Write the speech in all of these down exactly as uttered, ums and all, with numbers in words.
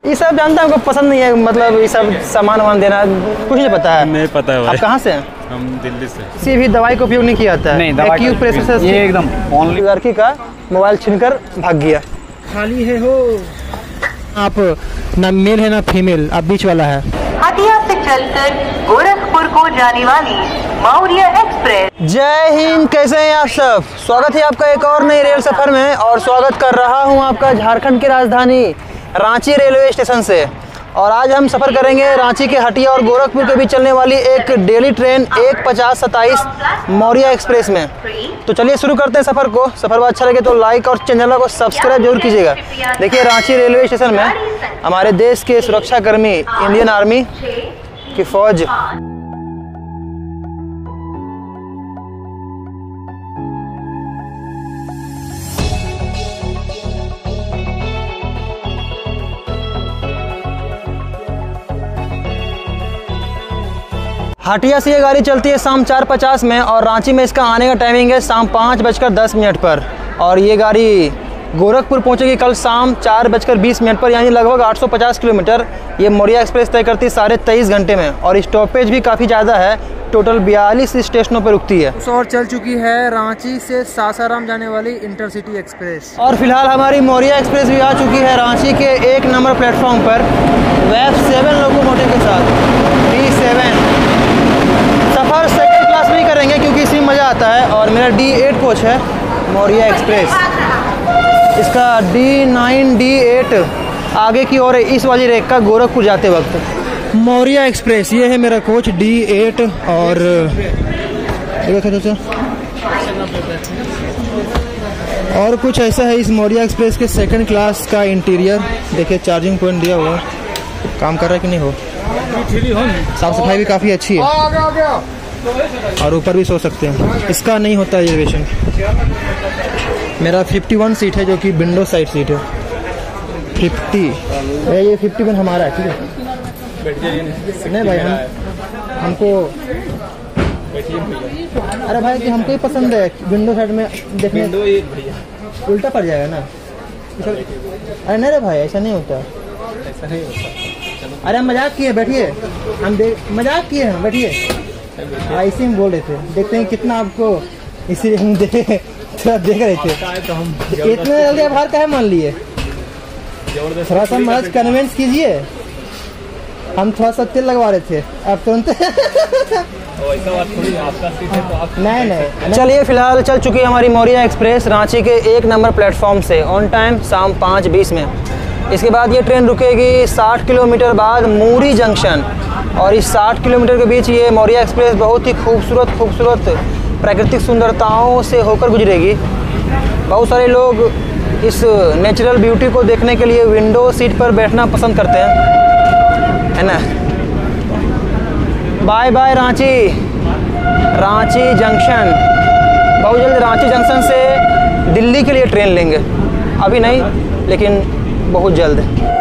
ये सब जानता है, हमको पसंद नहीं है, मतलब ये सब सामान वामान देना कुछ नहीं पता है। नहीं पता है। आप कहाँ से हैं? हम दिल्ली से। किसी भी दवाई का उपयोग नहीं किया जाता है। नहीं, दवाई एक्यू प्रेशर से ये एकदम ओनली लड़की का मोबाइल छीनकर भाग गया। खाली है हो आप, ना मेल है ना फीमेल, आप बीच वाला है। हटिया से चलकर गोरखपुर को जाने वाली मौर्य एक्सप्रेस। जय हिंद, कैसे हैं आप सब? स्वागत है आपका एक और नए रेल सफर में, और स्वागत कर रहा हूं आपका झारखंड की राजधानी रांची रेलवे स्टेशन से। और आज हम सफ़र करेंगे रांची के हटिया और गोरखपुर के बीच चलने वाली एक डेली ट्रेन एक पचास सत्ताईस मौर्य एक्सप्रेस में। तो चलिए शुरू करते हैं सफ़र को। सफ़र में अच्छा लगे तो लाइक और चैनल को सब्सक्राइब जरूर कीजिएगा। देखिए, रांची रेलवे स्टेशन में हमारे देश के सुरक्षाकर्मी, इंडियन आर्मी की फौज हटिया से ये गाड़ी चलती है शाम चार पचास में, और रांची में इसका आने का टाइमिंग है शाम पाँच बजकर दस मिनट पर। और ये गाड़ी गोरखपुर पहुंचेगी कल शाम चार बजकर बीस मिनट पर, यानी लगभग आठ सौ पचास किलोमीटर ये मौर्य एक्सप्रेस तय करती है साढ़े तेईस घंटे में। और स्टॉपेज भी काफ़ी ज़्यादा है, टोटल बयालीस स्टेशनों पर रुकती है। और चल चुकी है रांची से सासाराम जाने वाली इंटरसिटी एक्सप्रेस। और फिलहाल हमारी मौर्य एक्सप्रेस भी आ चुकी है रांची के एक नंबर प्लेटफॉर्म पर, वेब सेवन लोकोमोटिव के साथ डी सेवन। सफ़र सेकंड क्लास में ही करेंगे क्योंकि इसमें मज़ा आता है। और मेरा डी एट कोच है मौर्य एक्सप्रेस, इसका डी नाइन डी एट आगे की ओर है, इस वाली रेक का गोरखपुर जाते वक्त। मौर्य एक्सप्रेस ये है मेरा कोच डी एट। और और कुछ ऐसा है इस मौर्य एक्सप्रेस के सेकंड क्लास का इंटीरियर। देखिए, चार्जिंग पॉइंट दिया हुआ, काम कर रहा है कि नहीं हो। साफ सफाई भी काफ़ी अच्छी है, और ऊपर भी सो सकते हैं। इसका नहीं होता रिजर्वेशन। मेरा इक्यावन सीट है, जो कि विंडो साइड सीट है। पचास ये इक्यावन हमारा है, ठीक है। नहीं भाई, हम हमको अरे भाई कि हमको ही पसंद है विंडो साइड में देखने। उल्टा पड़ जाएगा ना। अरे नहीं रे भाई, ऐसा नहीं होता, ऐसा नहीं होता। अरे हम मजाक किए, बैठिए। हम देख मजाक किए, हम बैठिए। ऐसे ही बोल रहे थे, देखते हैं कितना आपको, इसीलिए हम देखे थोड़ा देख रहे थे। तो हम इतने जल्दी आभार काहे मान लिए? थोड़ा सा मदद कन्विंस कीजिए। हम थोड़ा सा तेल लगवा रहे थे, अब तुरंत नहीं नहीं। चलिए, फिलहाल चल चुकी है हमारी मौर्य एक्सप्रेस रांची के एक नंबर प्लेटफॉर्म से ऑन टाइम शाम पाँच बीस में। इसके बाद ये ट्रेन रुकेगी साठ किलोमीटर बाद मूरी जंक्शन। और इस साठ किलोमीटर के बीच ये मौर्य एक्सप्रेस बहुत ही खूबसूरत खूबसूरत प्राकृतिक सुंदरताओं से होकर गुजरेगी। बहुत सारे लोग इस नेचुरल ब्यूटी को देखने के लिए विंडो सीट पर बैठना पसंद करते हैं, है ना। Bye bye Ranchi, Ranchi junction. बहुत जल्द रांची जंक्शन से दिल्ली के लिए ट्रेन लेंगे, अभी नहीं लेकिन बहुत जल्द।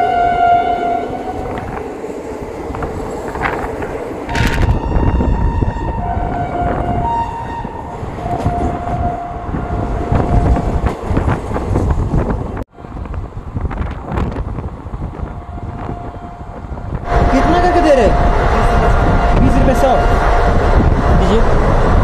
कितना करके दे रहे? बीस रुपये सौ दीजिए।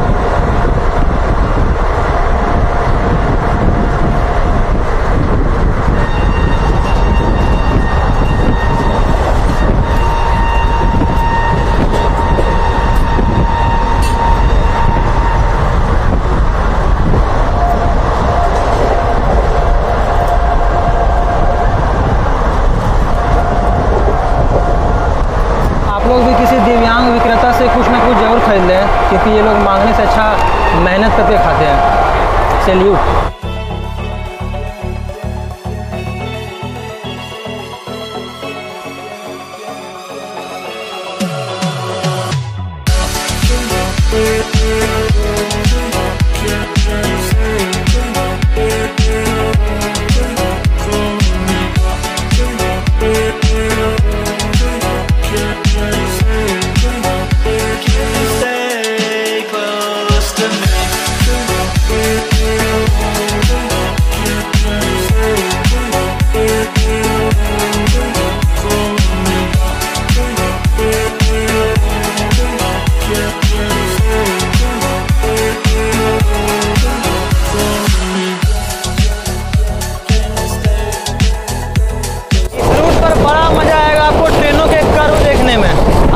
लोग भी किसी दिव्यांग विक्रेता से कुछ ना कुछ जरूर खरीद लें, क्योंकि ये लोग मांगने से अच्छा मेहनत करके खाते हैं। सैल्यूट।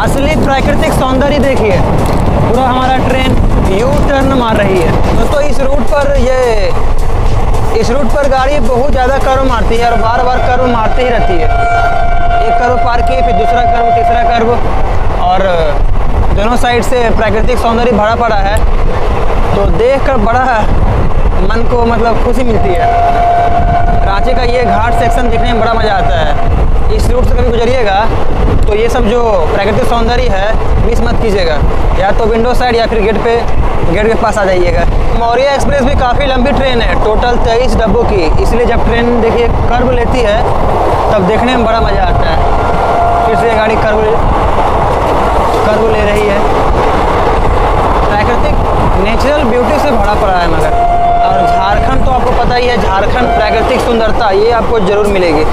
असली प्राकृतिक सौंदर्य देखिए, पूरा हमारा ट्रेन यू टर्न मार रही है दोस्तों। इस रूट पर ये इस रूट पर गाड़ी बहुत ज़्यादा कर्व मारती है और बार बार कर्व मारती ही रहती है। एक कर्व पार किए, फिर दूसरा कर्व, तीसरा कर्व, और दोनों साइड से प्राकृतिक सौंदर्य भरा पड़ा है, तो देखकर बड़ा मन को मतलब खुशी मिलती है। रांची का ये घाट सेक्शन देखने में बड़ा मज़ा आता है। इस रूट से कभी गुजरिएगा तो ये सब जो प्राकृतिक सौंदर्य है मिस मत कीजिएगा, या तो विंडो साइड या फिर गेट पे गेट के पास आ जाइएगा। मौर्य एक्सप्रेस भी काफ़ी लंबी ट्रेन है, टोटल तेईस डब्बों की, इसलिए जब ट्रेन देखिए कर्व लेती है तब देखने में बड़ा मज़ा आता है। फिर से ये गाड़ी कर्व कर्व ले रही है। प्राकृतिक नेचुरल ब्यूटी से भरा पड़ा है मगर, और झारखंड तो आपको पता ही है, झारखंड प्राकृतिक सुंदरता ये आपको ज़रूर मिलेगी।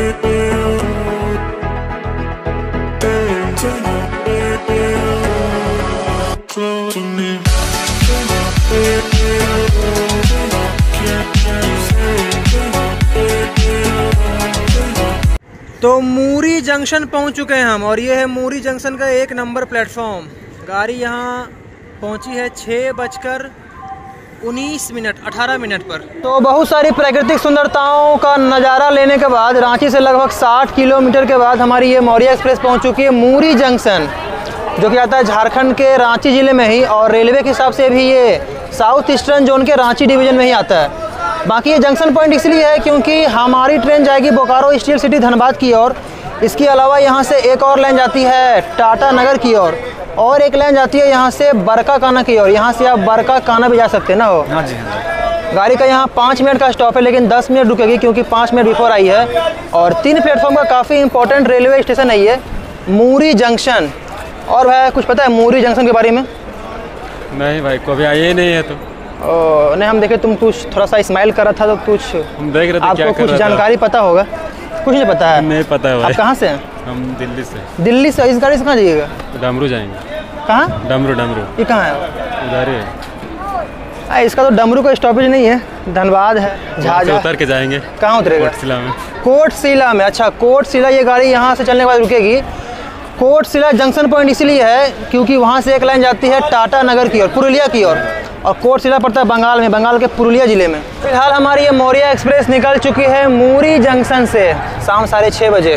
तो मूरी जंक्शन पहुंच चुके हैं हम, और ये है मूरी जंक्शन का एक नंबर प्लेटफॉर्म। गाड़ी यहाँ पहुंची है छः बजकर उन्नीस मिनट अठारह मिनट पर। तो बहुत सारी प्राकृतिक सुंदरताओं का नज़ारा लेने के बाद रांची से लगभग साठ किलोमीटर के बाद हमारी ये मौर्य एक्सप्रेस पहुंच चुकी है मूरी जंक्शन, जो कि आता है झारखंड के रांची ज़िले में ही, और रेलवे के हिसाब से भी ये साउथ ईस्टर्न जोन के रांची डिवीज़न में ही आता है। बाकी ये जंक्शन पॉइंट इसलिए है क्योंकि हमारी ट्रेन जाएगी बोकारो स्टील सिटी धनबाद की ओर। इसके अलावा यहाँ से एक और लाइन जाती है टाटा नगर की ओर, और एक लाइन जाती है यहाँ से बरका काना की ओर। यहाँ से आप बरका काना भी जा सकते हैं ना हो। हाँ जी हाँ। गाड़ी का यहाँ पाँच मिनट का स्टॉप है, लेकिन दस मिनट रुकेगी क्योंकि पाँच मिनट बिफोर आई है। और तीन प्लेटफॉर्म का काफ़ी इंपॉर्टेंट रेलवे स्टेशन है ये मूरी जंक्शन। और भाई कुछ पता है मूरी जंक्शन के बारे में? नहीं भाई, कभी आए ही नहीं है तो। ओ, नहीं, हम देखे तुम कुछ थोड़ा सा स्माइल कर रहा था तो कुछ हम देख रहे थे, आपको क्या कर कुछ रहा जानकारी पता होगा? कुछ नहीं पता है? नहीं पता है भाई। आप कहाँ से हैं? हम दिल्ली से। दिल्ली से? इस गाड़ी से कहाँ जाइएगा? डमरू जाएंगे। कहाँ? डमरू डमरू ये कहाँ है? उधर ही है। आ, इसका तो डमरू का स्टॉपेज नहीं है, धनबाद है। झाझा उतर के जाएंगे। कहाँ उतरेगा? कोटशिला में। कोटशिला में? अच्छा, कोटशिला ये गाड़ी यहाँ से चलने के बाद रुकेगी। कोटशिला जंक्शन पॉइंट इसीलिए है क्योंकि वहाँ से एक लाइन जाती है टाटा नगर की ओर, पुरुलिया की ओर, और कोटशिला पड़ता है बंगाल में, बंगाल के पुरुलिया ज़िले में। फिलहाल हमारी ये मौर्य एक्सप्रेस निकल चुकी है मूरी जंक्शन से शाम साढ़े छः बजे।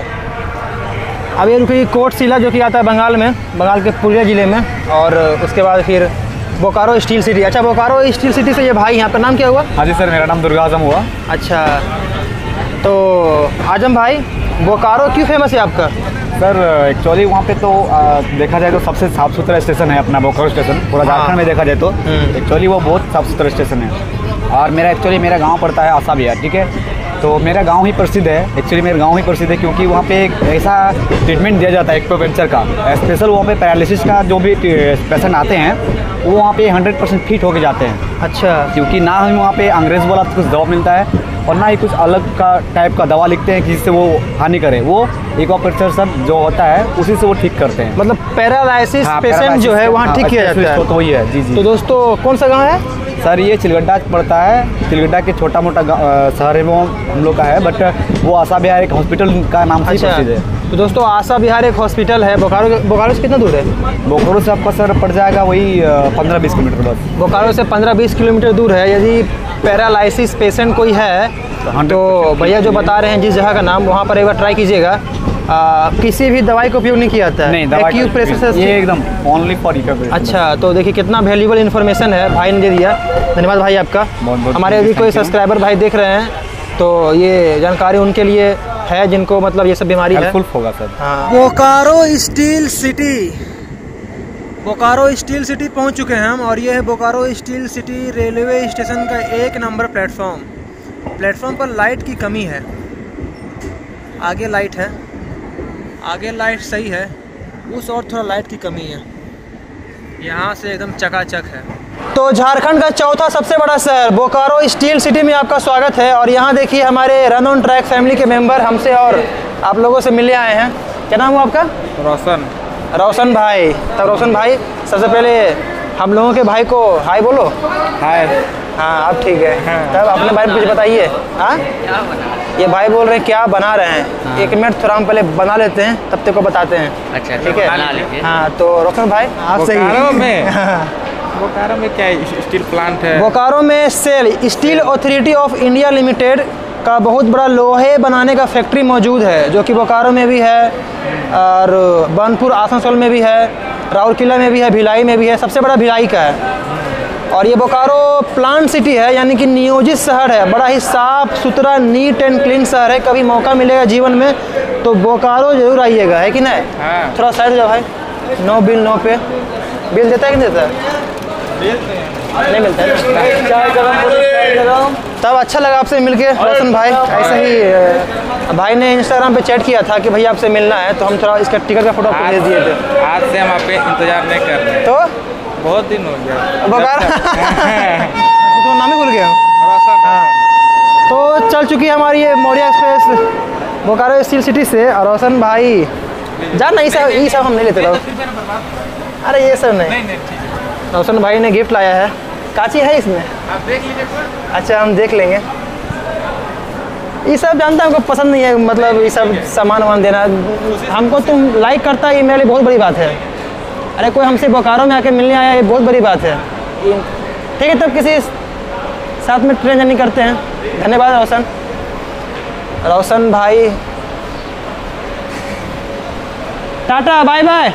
अब ये रुकेगी कोटशिला, जो कि आता है बंगाल में, बंगाल के पुरुलिया ज़िले में, और उसके बाद फिर बोकारो स्टील सिटी। अच्छा, बोकारो स्टील सिटी से ये भाई, यहाँ पर नाम क्या हुआ? हाँ जी सर, मेरा नाम दुर्गा आजम हुआ। अच्छा, तो आजम भाई बोकारो क्यों फेमस है आपका? सर एक्चुअली वहाँ पे तो आ, देखा जाए तो सबसे साफ़ सुथरा स्टेशन है अपना बोकारो स्टेशन, पूरा झारखंड में देखा जाए तो एक्चुअली वो बहुत साफ़ सुथरा स्टेशन है। और मेरा एक्चुअली मेरा गांव पड़ता है आसा बिहार, ठीक है, तो मेरा गांव ही प्रसिद्ध है। एक्चुअली मेरा गांव ही प्रसिद्ध है क्योंकि वहाँ पे एक ऐसा ट्रीटमेंट दिया जाता है एक्यूपंक्चर का, स्पेशल वहाँ पे पैरालिसिस का जो भी पेशेंट आते हैं वो वहाँ पे हंड्रेड परसेंट फिट होके जाते हैं। अच्छा, क्योंकि ना ही वहाँ पे अंग्रेज़ वाला कुछ दवा मिलता है और ना ही कुछ अलग का टाइप का दवा लिखते हैं कि जिससे वो हानि करे, वो एक्यूपंक्चर सब जो होता है उसी से वो ठीक करते हैं। मतलब पैरालाइसिस हाँ, पेशेंट जो है वहाँ ठीक किया जाता है। तो वही है जी जी। तो दोस्तों कौन सा गांव है सर? ये चिलगड्डा पड़ता है, चिलगड्डा के छोटा मोटा शहर है वो हम लोग का है, बट वो आशा बिहार एक हॉस्पिटल का नाम से अच्छा, प्रसिद्ध है। तो दोस्तों आशा बिहार एक हॉस्पिटल है। बोकारो बोकारो से कितना दूर है? बोकारो से आपका सर पड़ जाएगा वही पंद्रह बीस किलोमीटर बस। बोकारो से पंद्रह बीस किलोमीटर दूर है। यदि पैरालाइसिस पेशेंट कोई है तो भैया जो बता रहे हैं जिस जगह का नाम, वहाँ पर एक बार ट्राई कीजिएगा। आ, किसी भी दवाई का उपयोग नहीं किया जाता है, नहीं दवाई, ये एकदम ओनली फॉर एक्यूप्रेशर। अच्छा, तो देखिए कितना वैल्यूबल इन्फॉर्मेशन है भाई ने दे दिया। धन्यवाद भाई आपका। बहुत बहुत हमारे यदि कोई सब्सक्राइबर भाई देख रहे हैं तो ये जानकारी उनके लिए है जिनको मतलब ये सब बीमारी है। हेल्पफुल होगा सर। हाँ। Bokaro steel city, Bokaro steel city पहुंच चुके हैं हम, और ये है Bokaro steel city railway station का एक नंबर प्लेटफॉर्म। प्लेटफॉर्म पर लाइट की कमी है, आगे लाइट है, आगे लाइट सही है, उस और थोड़ा लाइट की कमी है। यहाँ से एकदम चकाचक है। तो झारखंड का चौथा सबसे बड़ा शहर बोकारो स्टील सिटी में आपका स्वागत है। और यहाँ देखिए हमारे रन ऑन ट्रैक फैमिली के मेंबर हमसे और आप लोगों से मिलने आए हैं। क्या नाम हुआ आपका? रोशन। रोशन भाई। तब रोशन भाई सबसे पहले हम लोगों के भाई को हाय बोलो। हाय। हाँ अब ठीक है। हाँ। तब अपने बारे में कुछ बताइए। हाँ ये भाई बोल रहे हैं क्या बना रहे हैं। हाँ। एक मिनट थोड़ा हम पहले बना लेते हैं तब तेरे को बताते हैं। अच्छा ठीक है बना लीजिए। हाँ तो रोशन भाई आपसे बोकारो ही में बोकारो में क्या स्टील प्लांट है? बोकारो में SAIL steel authority of India limited का बहुत बड़ा लोहे बनाने का फैक्ट्री मौजूद है, जो कि बोकारो में भी है और बनपुर आसनसोल में भी है, राउरकेला में भी है, भिलाई में भी है। सबसे बड़ा भिलाई का है। और ये बोकारो प्लांट सिटी है, यानी कि नियोजित शहर है। बड़ा ही साफ सुथरा नीट एंड क्लीन शहर है। कभी मौका मिलेगा जीवन में तो बोकारो जरूर आइएगा, है कि नहीं? हाँ। थोड़ा साइड जाओ भाई। No bill no pay. Bill देता है कि नहीं देता है? नहीं मिलता है। तब अच्छा लगा आपसे मिलके रोशन भाई। ऐसे ही भाई ने इंस्टाग्राम पे चैट किया था कि भैया आपसे मिलना है, तो हम थोड़ा इसका टिकट का फोटो आपको भेज दिए थे। आज से हम आपके इंतजार नहीं कर रहे। तो बहुत दिन हो गया। बोकारो तो नाम ही भूल गया। हाँ तो चल चुकी है हमारी ये Maurya express Bokaro steel city से। और रोशन भाई जान नहीं सब ये सब हम नहीं लेते लोग। अरे ये सब नहीं। रोशन भाई ने गिफ्ट लाया है। काची है इसमें? आप देख लीजिए। अच्छा हम देख लेंगे। ये सब जानता है हमको पसंद नहीं है, मतलब ये सब सामान वामान देना। हमको तुम लाइक करता है ये मेरे लिए बहुत बड़ी बात है। अरे कोई हमसे बोकारो में आके मिलने आया ये बहुत बड़ी बात है। ठीक है तब किसी साथ में ट्रेन जर्नी करते हैं। धन्यवाद रोशन। रोशन भाई टाटा बाय बाय।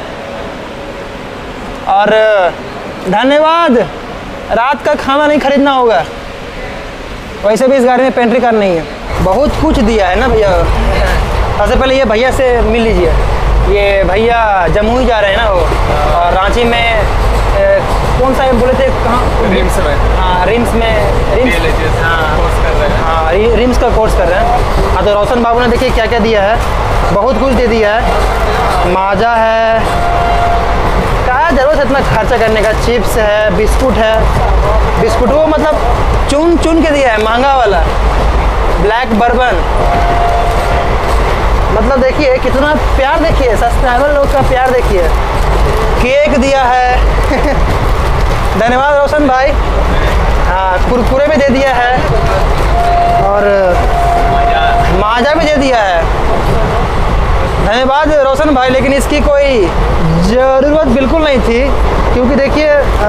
और धन्यवाद। रात का खाना नहीं खरीदना होगा। वैसे भी इस गाड़ी में पेंट्री कार नहीं है। बहुत कुछ दिया है ना भैया। सबसे पहले ये भैया से मिल लीजिए। ये भैया जमुई जा रहे हैं ना वो, और रांची में ए, कौन सा बोले थे कहाँ? रिम्स में। हाँ रिम्स में रिम्स हाँ कोर्स कर रहे हैं। हाँ रि- रिम्स का कोर्स कर रहे हैं। हाँ तो रोशन बाबू ने देखिए क्या क्या दिया है। बहुत कुछ दे दिया है। माजा है, क्या ज़रूरत है इतना खर्चा करने का। चिप्स है, बिस्कुट है। बिस्कुट वो मतलब चुन चुन के दिया है, महंगा वाला ब्लैक बर्बन। मतलब देखिए कितना प्यार, देखिए सब्सक्राइबर लोग का प्यार देखिए। केक दिया है धन्यवाद रोशन भाई। हाँ कुरकुरे भी दे दिया है और माजा भी दे दिया है। धन्यवाद रोशन भाई। लेकिन इसकी कोई ज़रूरत बिल्कुल नहीं थी, क्योंकि देखिए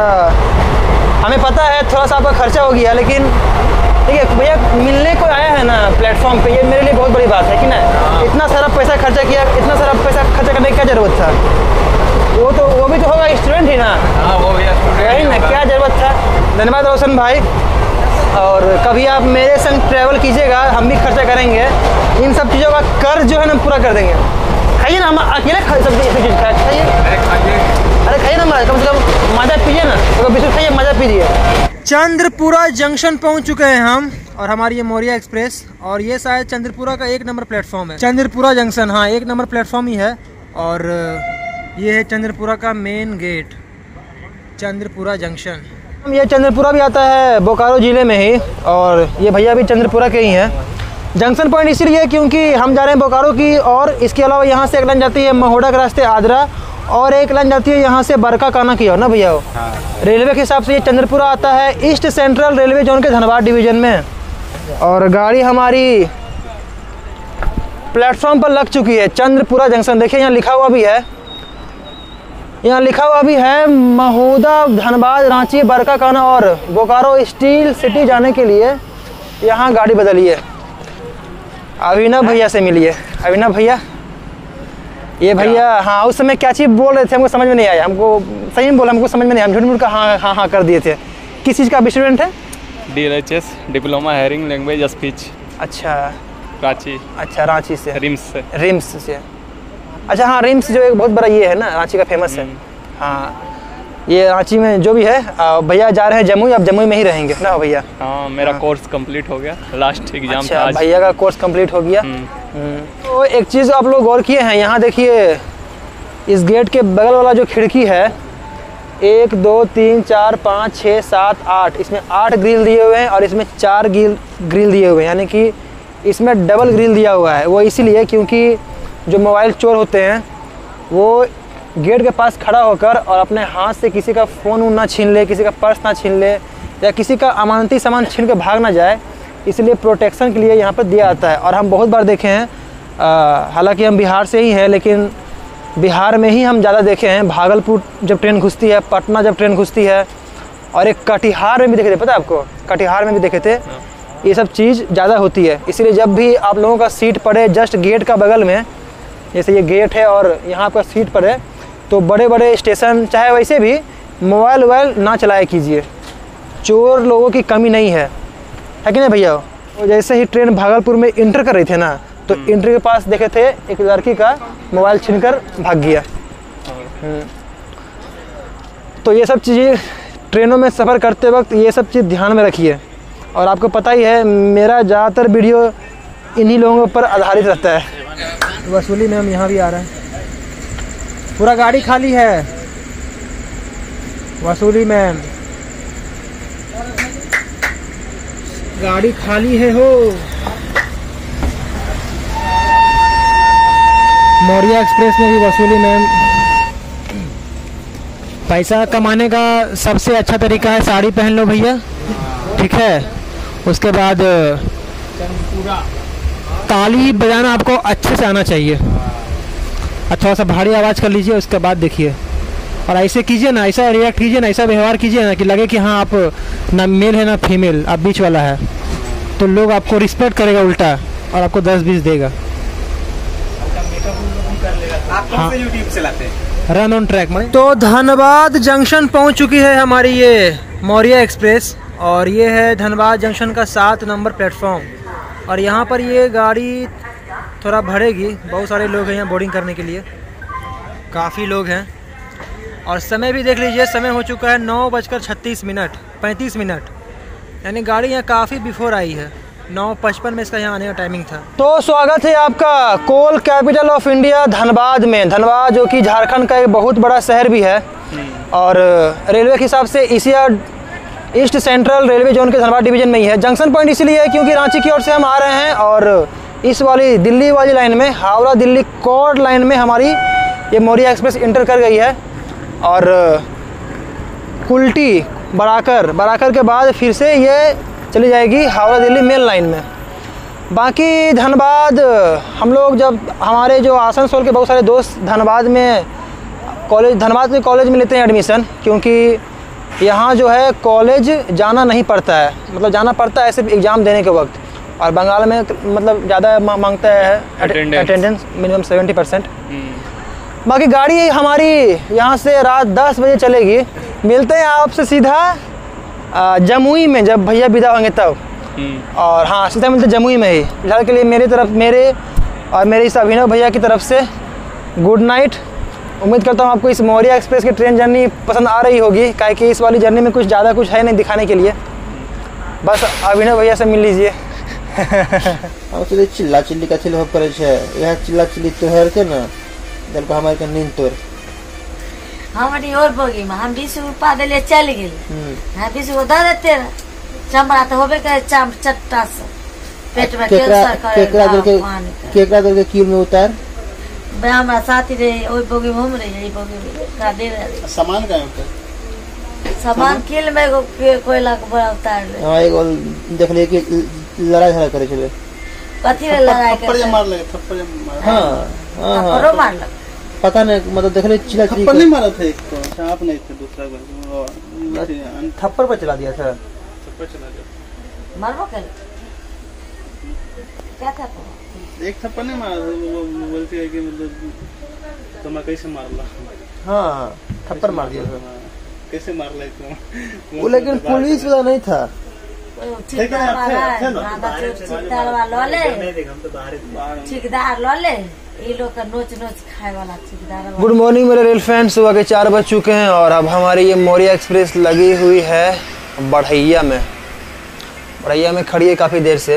हमें पता है थोड़ा सा आपका खर्चा हो गया, लेकिन देखिए भैया मिलने को आया है ना प्लेटफॉर्म पे, ये मेरे लिए बहुत बड़ी बात है कि ना। इतना सारा पैसा खर्चा किया, इतना सारा पैसा खर्चा करने की क्या ज़रूरत था? वो तो वो भी तो होगा स्टूडेंट ही ना। हाँ वो भी वही ना, क्या ज़रूरत था। धन्यवाद रोशन भाई। और कभी आप मेरे संग ट्रैवल कीजिएगा, हम भी खर्चा करेंगे। इन सब चीज़ों का कर्ज जो है ना पूरा कर देंगे। खाइए ना, हम अकेले खा सकते हैं चीज़ खाइए। अरे खाइए ना, कम से कम मज़ा पीजिए ना। तो बिस्कुट खाइए, मज़ा पीजिए। चंद्रपुरा जंक्शन पहुंच चुके हैं हम, और हमारी ये मौर्या एक्सप्रेस। और ये शायद चंद्रपुरा का एक नंबर प्लेटफॉर्म है। चंद्रपुरा जंक्शन, हाँ एक नंबर प्लेटफॉर्म ही है। और ये है चंद्रपुरा का मेन गेट, चंद्रपुरा जंक्शन। ये चंद्रपुरा भी आता है बोकारो ज़िले में ही, और ये भैया भी चंद्रपुरा के ही हैं। जंक्शन पॉइंट इसीलिए क्योंकि हम जा रहे हैं बोकारो की, और इसके अलावा यहाँ से एक लाइन जाती है महोड़ा के रास्ते आदरा, और एक लाइन जाती है यहाँ से बरका काना की ओर ना भैया। हाँ। रेलवे के हिसाब से ये चंद्रपुरा आता है ईस्ट सेंट्रल रेलवे जोन के धनबाद डिवीज़न में। और गाड़ी हमारी प्लेटफॉर्म पर लग चुकी है, चंद्रपुरा जंक्शन। देखिए यहाँ लिखा हुआ भी है, यहाँ लिखा हुआ भी है महोदा, धनबाद, रांची, बरका काना और बोकारो स्टील सिटी जाने के लिए यहाँ गाड़ी बदलिए। अभिनव भैया से मिलिए। अभिनव भैया, ये भैया हाँ उस समय क्या चीज़ बोल रहे थे हमको समझ में नहीं आया। हमको सही में बोला, हमको समझ में नहीं आया। हम झूठ मूठ का हाँ हाँ हाँ कर दिए थे। किस चीज़ का आप स्टूडेंट है? D L H S diploma hearing language speech. अच्छा रांची। अच्छा रांची से, रिम्स से। रिम्स से। अच्छा हाँ रिम्स जो एक बहुत बड़ा ये है ना रांची का फेमस है। हाँ ये रांची में जो भी है। भैया जा रहे हैं जमुई, अब जमुई में ही रहेंगे ना भैया? हाँ मेरा कोर्स कंप्लीट हो गया, लास्ट एग्जाम अच्छा, था आज। भैया का कोर्स कंप्लीट हो गया। हम्म। तो एक चीज़ आप लोग गौर किए हैं, यहाँ देखिए इस गेट के बगल वाला जो खिड़की है, एक दो तीन चार पाँच छः सात आठ, इसमें आठ ग्रिल दिए हुए हैं और इसमें चार ग्रिल ग्रिल दिए हुए हैं, यानी कि इसमें डबल ग्रिल दिया हुआ है। वो इसीलिए क्योंकि जो मोबाइल चोर होते हैं वो गेट के पास खड़ा होकर और अपने हाथ से किसी का फ़ोन वोन ना छीन ले, किसी का पर्स ना छीन ले, या किसी का अमानती सामान छीन के भाग ना जाए, इसलिए प्रोटेक्शन के लिए यहाँ पर दिया जाता है। और हम बहुत बार देखे हैं, हालांकि हम बिहार से ही हैं, लेकिन बिहार में ही हम ज़्यादा देखे हैं। भागलपुर जब ट्रेन घुसती है, पटना जब ट्रेन घुसती है, और एक कटिहार में भी देखे थे, पता है आपको, कटिहार में भी देखे थे, ये सब चीज़ ज़्यादा होती है। इसलिए जब भी आप लोगों का सीट पड़े जस्ट गेट का बगल में, जैसे ये गेट है और यहाँ आपका सीट पड़े, तो बड़े बड़े स्टेशन चाहे वैसे भी मोबाइल वोबाइल ना चलाया कीजिए, चोर लोगों की कमी नहीं है, है कि नहीं भैया। तो जैसे ही ट्रेन भागलपुर में इंटर कर रही थी ना, तो इंटर के पास देखे थे एक लड़की का मोबाइल छीनकर भाग गया। तो ये सब चीज़ें ट्रेनों में सफ़र करते वक्त ये सब चीज़ ध्यान में रखिए। और आपको पता ही है मेरा ज़्यादातर वीडियो इन्हीं लोगों पर आधारित रहता है। वसूली में हम यहाँ भी आ रहे हैं, पूरा गाड़ी खाली है वसूली में, गाड़ी खाली है हो। मौर्या एक्सप्रेस में भी वसूली में पैसा कमाने का सबसे अच्छा तरीका है साड़ी पहन लो भैया, ठीक है। उसके बाद ताली बजाना आपको अच्छे से आना चाहिए, अच्छा सा भारी आवाज़ कर लीजिए, उसके बाद देखिए। और ऐसे कीजिए ना, ऐसा रिएक्ट कीजिए ना, ऐसा व्यवहार कीजिए ना कि लगे कि हाँ आप ना मेल है ना फीमेल, आप बीच वाला है, तो लोग आपको रिस्पेक्ट करेगा उल्टा और आपको दस बीस देगा। आप कौन से यूट्यूब चलाते हैं? रन ऑन ट्रैक में। तो धनबाद जंक्शन पहुंच चुकी है हमारी ये मौर्या एक्सप्रेस, और ये है धनबाद जंक्शन का सात नंबर प्लेटफॉर्म। और यहाँ पर ये गाड़ी थोड़ा भरेगी, बहुत सारे लोग हैं यहाँ बोर्डिंग करने के लिए, काफ़ी लोग हैं। और समय भी देख लीजिए, समय हो चुका है नौ बजकर छत्तीस मिनट पैंतीस मिनट, यानी गाड़ी यहाँ काफ़ी बिफोर आई है। नौ पचपन में इसका यहाँ आने का टाइमिंग था। तो स्वागत है आपका coal capital of India Dhanbad में। धनबाद जो कि झारखंड का एक बहुत बड़ा शहर भी है, और रेलवे के हिसाब से Asia east central railway zone के धनबाद डिवीजन में ही है। जंक्शन पॉइंट इसलिए है क्योंकि रांची की ओर से हम आ रहे हैं, और इस वाली दिल्ली वाली लाइन में, हावड़ा दिल्ली कोड लाइन में हमारी ये मौर्या एक्सप्रेस इंटर कर गई है। और कुल्टी बराकर बराकर के बाद फिर से ये चली जाएगी हावड़ा दिल्ली मेन लाइन में। बाकी धनबाद हम लोग जब हमारे जो आसनसोल के बहुत सारे दोस्त धनबाद में कॉलेज धनबाद के कॉलेज में लेते हैं एडमिशन, क्योंकि यहाँ जो है कॉलेज जाना नहीं पड़ता है, मतलब जाना पड़ता है सिर्फ एग्ज़ाम देने के वक्त। और बंगाल में मतलब ज़्यादा मांगता है अटेंडेंस, मिनिमम सेवेंटी परसेंट। बाकी गाड़ी हमारी यहाँ से रात दस बजे चलेगी। मिलते हैं आपसे सीधा जमुई में, जब भैया विदा होंगे तब। और हाँ, सीधा मिलते जमुई में ही। फिलहाल के लिए मेरे तरफ मेरे और मेरे इस अभिनव भैया की तरफ से गुड नाइट। उम्मीद करता हूँ आपको इस मौर्या एक्सप्रेस की ट्रेन जर्नी पसंद आ रही होगी, काहे कि इस वाली जर्नी में कुछ ज़्यादा कुछ है नहीं दिखाने के लिए। बस अभिनव भैया से मिल लीजिए। हम तो चिल्ला चिल्ली का चिल्ला करे छे, यह चिल्ला चिल्ली तोहर के ना जब को हमारे के नींद तोड़ हमारी और बोगी में हम बीस रुपया दिले चल गेल। हां बीस को दे देते चमड़ा तो होबे करे चम चट्टा से पेट में कैंसर करे। केकरा दर के केकरा दर के किल में उतार बे हमरा साथी रे ओई बोगी में हम रे ई बोगी में का दे रे सामान का होता सामान किल में को कोई लाख बड़ा उतार ले। हां एगो देख ले कि लड़ाई झगड़ा करे छले, कथि रे लड़ाई करे, थप्पड़ मार लगे, थप्पड़ मार। हां हां थप्पड़ मार लगे, पता नहीं, मतलब देख ले चिल्ला चिल्ली थप्पड़ नहीं मारा था, एक तो सांप नहीं था, दूसरा को थप्पड़ पर चला दिया सर, थप्पड़ चला दिया। मारबो कर क्या था तो एक थप्पड़ नहीं मारा, वो बोलती है कि मतलब तुम्हें कैसे मारला। हां थप्पड़ मार दिया सर, कैसे मार ला तुम वो, लेकिन पुलिस वाला नहीं था। ठेकेदार वाला ठेकेदार वाला ले ठेकेदार लो ले ये लोग का नोच नोच खाए वाला ठेकेदार। गुड मॉर्निंग मेरे रेल फ्रेंड्स, सुबह के चार बज चुके हैं और अब हमारी ये मौर्या एक्सप्रेस लगी हुई है बढ़ैया में। बढ़ैया में खड़ी है काफ़ी देर से।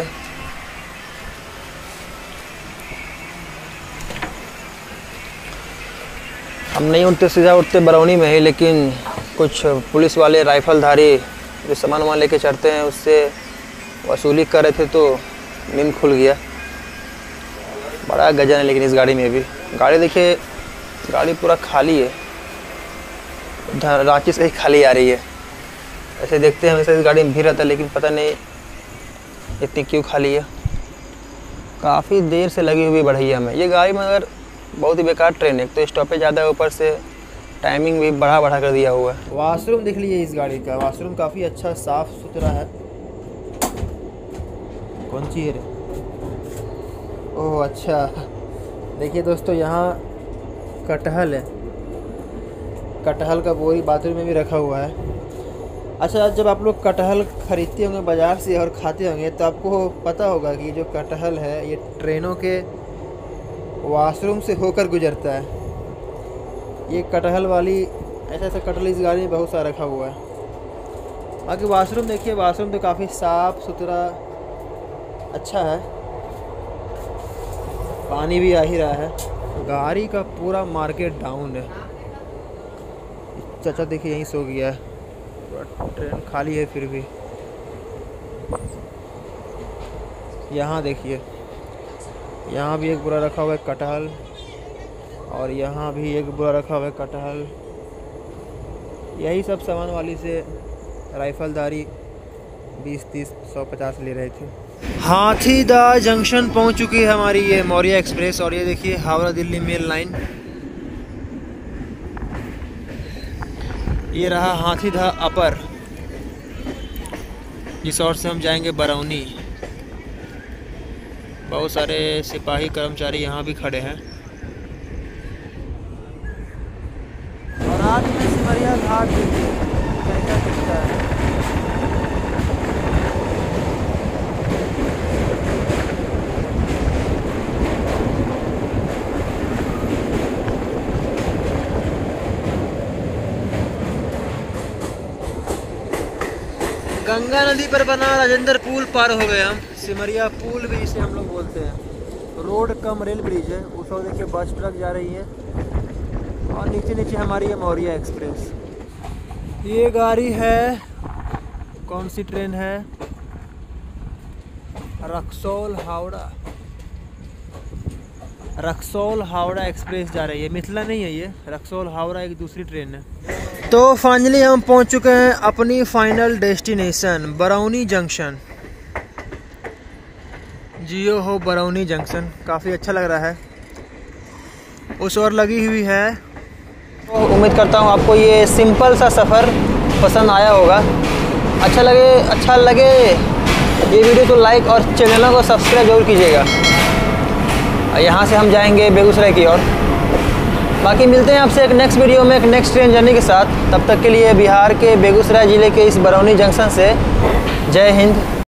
हम नहीं उठते, सीधा उठते बरौनी में ही, लेकिन कुछ पुलिस वाले राइफलधारी जो सामान वामान लेके चढ़ते हैं उससे वसूली कर रहे थे, तो नींद खुल गया। बड़ा गजन है लेकिन इस गाड़ी में भी। गाड़ी देखिए, गाड़ी पूरा खाली है, रांची से ही खाली आ रही है। ऐसे देखते हैं हमेशा इस गाड़ी में भीड़ रहता है, लेकिन पता नहीं इतनी क्यों खाली है। काफ़ी देर से लगी हुई बढ़ैया में ये गाड़ी, मगर बहुत ही बेकार ट्रेन है। तो स्टॉपेज ज़्यादा है, ऊपर से टाइमिंग भी बढ़ा बढ़ा कर दिया हुआ है। वाशरूम देख लीजिए इस गाड़ी का, वाशरूम काफ़ी अच्छा साफ़ सुथरा है। कौन सी है रे? ओह अच्छा, देखिए दोस्तों यहाँ कटहल है, कटहल का बोरी बाथरूम में भी रखा हुआ है। अच्छा, जब आप लोग कटहल खरीदते होंगे बाज़ार से और खाते होंगे तो आपको पता होगा कि जो कटहल है ये ट्रेनों के वॉशरूम से होकर गुजरता है। ये कटहल वाली ऐसा ऐसा कटहल इस गाड़ी में बहुत सारा रखा हुआ है। बाकी वॉशरूम देखिए, वॉशरूम तो काफ़ी साफ़ सुथरा अच्छा है, पानी भी आ ही रहा है। गाड़ी का पूरा मार्केट डाउन है। चाचा देखिए यहीं सो गया है, ट्रेन खाली है फिर भी। यहाँ देखिए, यहाँ भी एक बोरा रखा हुआ है कटहल, और यहाँ भी एक बोरा रखा हुआ है कटहल। यही सब सामान वाली से राइफलदारी बीस तीस सौ पचास ले रहे थे। हाथीदा जंक्शन पहुँच चुकी है हमारी ये मौर्य एक्सप्रेस, और ये देखिए हावड़ा दिल्ली मेल लाइन। ये रहा हाथीदा अपर, इस ओर से हम जाएंगे बरौनी। बहुत सारे सिपाही कर्मचारी यहाँ भी खड़े हैं। और आज में सिमरिया घाट कैसा दिखता है। गंगा नदी पर बना राजेंद्र पुल पार हो गए हम। सिमरिया पुल भी इसे हम लोग बोलते हैं। रोड कम रेल ब्रिज है। उस और देखिए बस ट्रक जा रही है, और नीचे नीचे हमारी है मौर्य एक्सप्रेस। ये गाड़ी है, कौन सी ट्रेन है? रक्सौल हावड़ा, रक्सौल हावड़ा एक्सप्रेस जा रही है। मिथिला नहीं है ये, रक्सौल हावड़ा एक दूसरी ट्रेन है। तो फाइनली हम पहुंच चुके हैं अपनी फाइनल डेस्टिनेशन बरौनी जंक्शन। जियो हो बरौनी जंक्शन, काफ़ी अच्छा लग रहा है। उस ओर लगी हुई है। तो उम्मीद करता हूं आपको ये सिंपल सा सफ़र पसंद आया होगा। अच्छा लगे अच्छा लगे ये वीडियो तो लाइक और चैनल को सब्सक्राइब जरूर कीजिएगा। यहाँ से हम जाएंगे बेगूसराय की ओर। बाकी मिलते हैं आपसे एक नेक्स्ट वीडियो में एक नेक्स्ट ट्रेन जर्नी के साथ। तब तक के लिए बिहार के बेगूसराय ज़िले के इस बरौनी जंक्शन से जय हिंद।